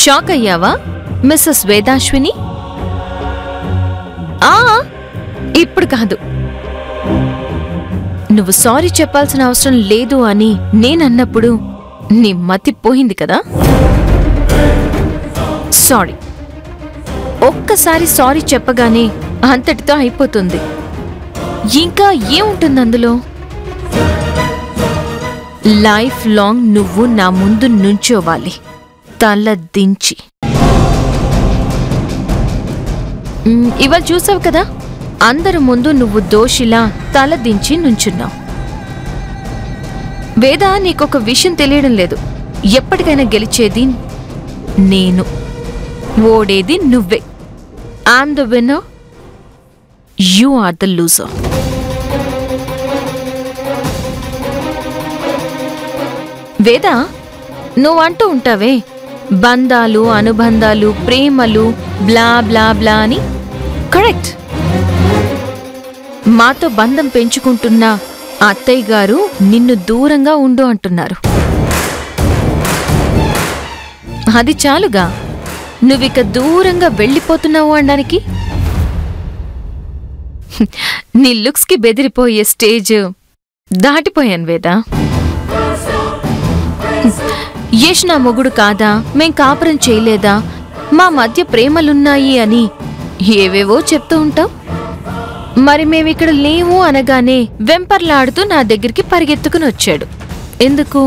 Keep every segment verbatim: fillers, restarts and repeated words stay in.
Shock అయ్యావా missus వేదాశ్విని? ఆ ఇప్పుడు కాదు. నువ్వు సారీ చెప్పాల్సిన అవసరం లేదు అని నేనన్నప్పుడు నీ మతి పోయింది కదా? సారీ, ఒక్కసారి సారీ చెప్పగానే అంతటితో అయిపోతుంది. ఇంకా ఏముంటుంది అందులో? లైఫ్ లాంగ్ నువ్వు నా ముందు నుంచోవాలి, తల దించి. ఇవాళ చూసావు కదా, అందరి ముందు నువ్వు దోషిలా తల దించి నుంచున్నావు. వేద, నీకొక విషయం తెలియడం లేదు. ఎప్పటికైనా గెలిచేది నేను, ఓడేది నువ్వే. I'm the winner, you are the loser. Veda, నువ్వంటూ ఉంటావే బంధాలు, అనుబంధాలు, ప్రేమలు, బ్లా బ్లా బ్లా అని. కరెక్ట్. మాతో బంధం పెంచుకుంటున్న అత్తయ్య గారు నిన్ను దూరంగా ఉండు అంటున్నారు. అది చాలుగా నువ్విక దూరంగా వెళ్ళిపోతున్నావు అనడానికి. నీ లుక్స్ కి బెదిరిపోయే స్టేజ్ దాటిపోయాను వేదా. యష్ నా మొగుడు కాదా, మేం కాపురం చేయలేదా, మా మధ్య ప్రేమలున్నాయి అని ఏవేవో చెప్తూ ఉంటావు. మరి మేమిక్కడ లేవు అనగానే వెంపర్లాడుతూ నా దగ్గరికి పరిగెత్తుకుని వచ్చాడు. ఎందుకు?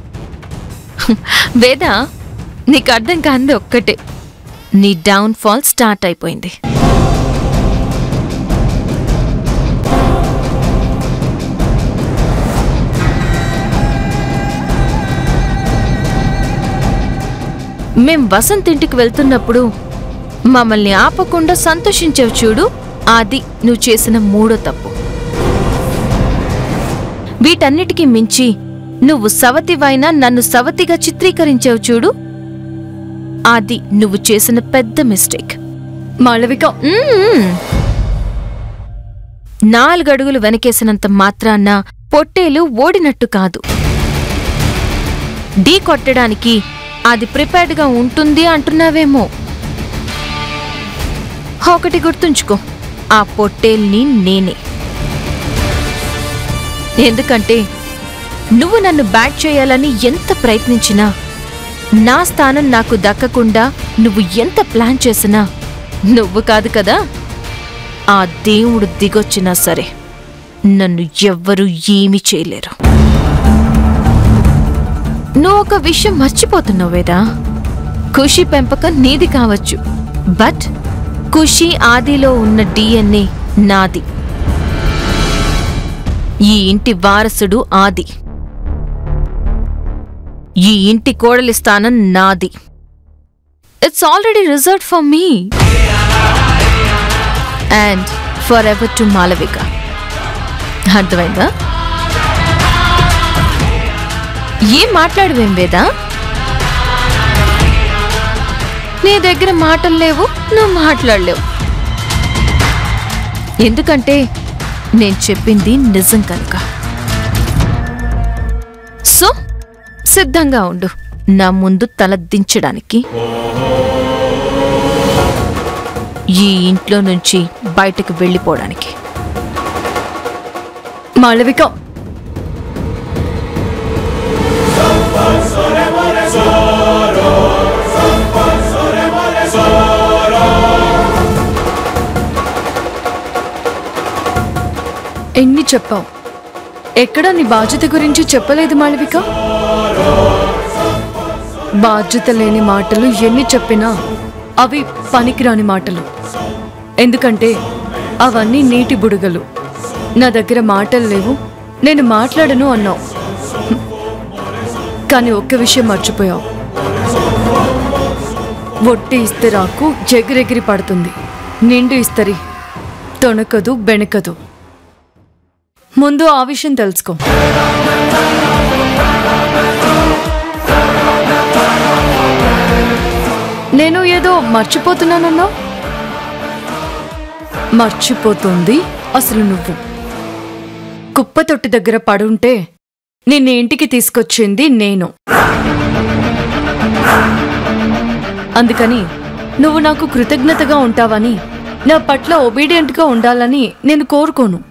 వేదా, నీకు అర్థం కాంది ఒక్కటే, నీ డౌన్ ఫాల్ స్టార్ట్ అయిపోయింది. మేం వసంత్ ఇంటికి వెళ్తున్నప్పుడు మమ్మల్ని ఆపకుండా సంతోషించావు చూడు, అది నువ్వు చేసిన మూడో తప్పు. వీటన్నిటికీ మించి నువ్వు సవతివైనా నన్ను సవతిగా చిత్రీకరించావు చూడు, అది నువ్వు చేసిన పెద్ద మిస్టేక్. మాళవిక, నాలుగడుగులు వెనకేసినంత మాత్రాన్న పొట్టేలు ఓడినట్టు కాదు. ఢీ కొట్టడానికి అది ప్రిపేర్డ్గా ఉంటుంది అంటున్నావేమో. ఒకటి గుర్తుంచుకో, ఆ పొట్టేల్ని నేనే. ఎందుకంటే నువ్వు నన్ను బ్యాట్ చేయాలని ఎంత ప్రయత్నించినా, నా స్థానం నాకు దక్కకుండా నువ్వు ఎంత ప్లాన్ చేసినా నువ్వు కాదు కదా, ఆ దేవుడు దిగొచ్చినా సరే నన్ను ఎవ్వరూ ఏమీ చేయలేరు. నువ్వు ఒక విషయం మర్చిపోతున్నావు వేదా. ఖుషి పెంపకం నీది కావచ్చు, బట్ ఖుషి ఆదిలో ఉన్న డిఎన్ఏ నాది. ఈ ఇంటి వారసుడు ఆది, ఈ ఇంటి కోడలి స్థానం నాది. It's already reserved for me and forever to Malavika. అర్థమైందా? ఏం మాట్లాడువేం వేదా? నీ దగ్గర మాటలు లేవు, నువ్వు మాట్లాడలేవు. ఎందుకంటే నేను చెప్పింది నిజం కనుక. సో సిద్ధంగా ఉండు నా ముందు తల దించడానికి. ఈ ఇంట్లో నుంచి బయటకు వెళ్ళిపోవడానికి. మాళవిక, ఎన్ని చెప్పావు, ఎక్కడా నీ బాధ్యత గురించి చెప్పలేదు మాళవిక. బాధ్యత లేని మాటలు ఎన్ని చెప్పినా అవి పనికిరాని మాటలు. ఎందుకంటే అవన్నీ నీటి బుడగలు. నా దగ్గర మాటలు లేవు, నేను మాట్లాడను అన్నావు. కానీ ఒక్క విషయం మర్చిపోయావు. ఒట్టి ఇస్తరాకు ఎగిరెగిరి పడుతుంది, నిండు ఇస్తరి తొణకదు బెణకదు. ముందు ఆ విషయం తెలుసుకో. నేను ఏదో మర్చిపోతున్నానన్నావు. మర్చిపోతుంది అసలు నువ్వు. కుప్పతొట్టి దగ్గర పడుంటే నిన్ను ఇంటికి తీసుకొచ్చింది నేను. అందుకని నువ్వు నాకు కృతజ్ఞతగా ఉంటావని, నా పట్ల ఒబీడియంట్గా ఉండాలని నేను కోరుకోను.